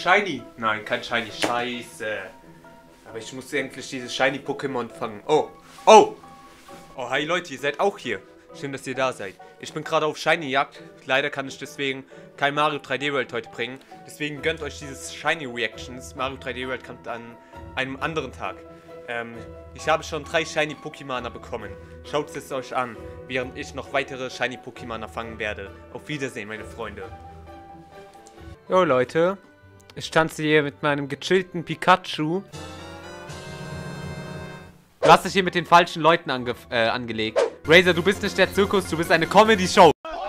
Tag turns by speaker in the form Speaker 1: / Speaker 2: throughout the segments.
Speaker 1: Shiny. Nein, kein Shiny. Scheiße. Aber ich muss endlich dieses Shiny-Pokémon fangen. Oh. Oh. Oh, hi Leute, ihr seid auch hier. Schön, dass ihr da seid. Ich bin gerade auf Shiny-Jagd. Leider kann ich deswegen kein Mario 3D World heute bringen. Deswegen gönnt euch dieses Shiny Reactions. Mario 3D World kommt an einem anderen Tag. Ich habe schon 3 Shiny Pokémoner bekommen. Schaut es euch an, während ich noch weitere Shiny Pokémoner fangen werde. Auf Wiedersehen, meine Freunde. Jo Leute, ich tanze hier mit meinem gechillten Pikachu. Du hast dich hier mit den falschen Leuten angelegt. Razor, du bist nicht der Zirkus, du bist eine Comedy-Show.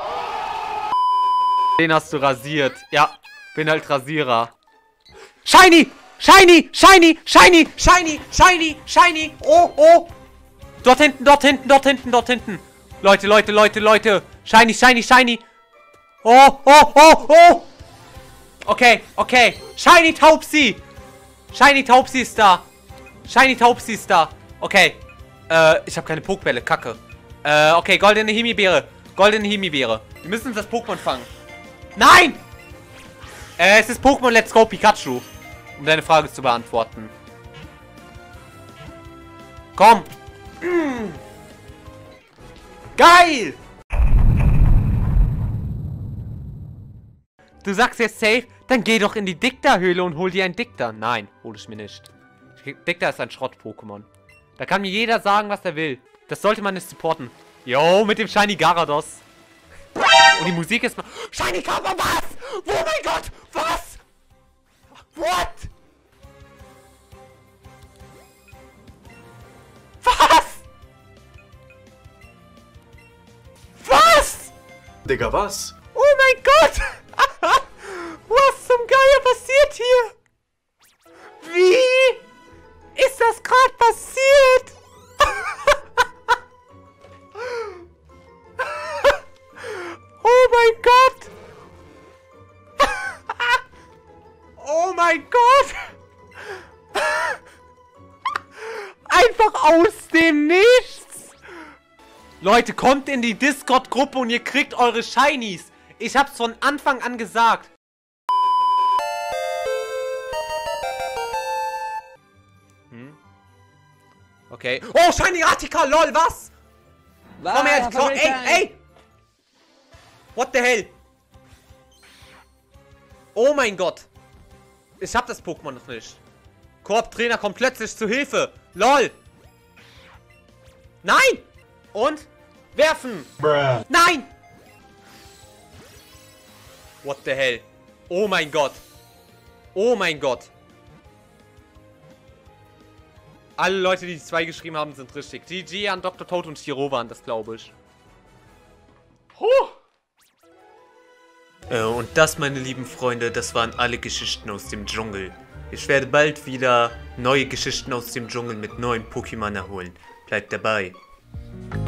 Speaker 1: Den hast du rasiert. Ja, bin halt Rasierer. Shiny! Shiny! Shiny! Shiny! Shiny! Shiny! Shiny! Oh, oh! Dort hinten, dort hinten, dort hinten, dort hinten. Leute, Leute, Leute, Leute. Shiny, shiny, shiny. Oh, oh, oh, oh! Okay, okay. Shiny Taubsi! Shiny Taubsi ist da. Shiny Taubsi ist da. Okay. Ich habe keine Pokebälle. Kacke. Okay, goldene Himbeere. Goldene Himbeere. Wir müssen uns das Pokémon fangen. Nein! Es ist Pokémon Let's Go Pikachu. Um deine Frage zu beantworten. Komm! Geil! Du sagst jetzt safe, dann geh doch in die Dicta-Höhle und hol dir ein Dicta. Nein, hol ich mir nicht. Dicta ist ein Schrott-Pokémon. Da kann mir jeder sagen, was er will. Das sollte man nicht supporten. Yo, mit dem Shiny Garados. Und die Musik ist mal... Shiny Kappa, was? Oh mein Gott, was? What? Was? Was?
Speaker 2: Digga, was?
Speaker 1: Oh mein Gott! Was zum Geier passiert hier? Wie ist das gerade passiert? Oh mein Gott! Oh mein Gott! Einfach aus dem Nichts! Leute, kommt in die Discord-Gruppe und ihr kriegt eure Shinies! Ich hab's von Anfang an gesagt! Okay. Oh, Shiny Artika, lol, was? Komm her, komm, ey, ey! What the hell? Oh mein Gott! Ich hab das Pokémon noch nicht. Koop-Trainer kommt plötzlich zu Hilfe. LOL! Nein! Und? Werfen!
Speaker 2: Bruh.
Speaker 1: Nein! What the hell? Oh mein Gott! Oh mein Gott! Alle Leute, die 2 geschrieben haben, sind richtig. GG an Dr. Toad und Shiro waren das, glaube ich. Und das, meine lieben Freunde, das waren alle Geschichten aus dem Dschungel. Ich werde bald wieder neue Geschichten aus dem Dschungel mit neuen Pokémon erholen. Bleibt dabei.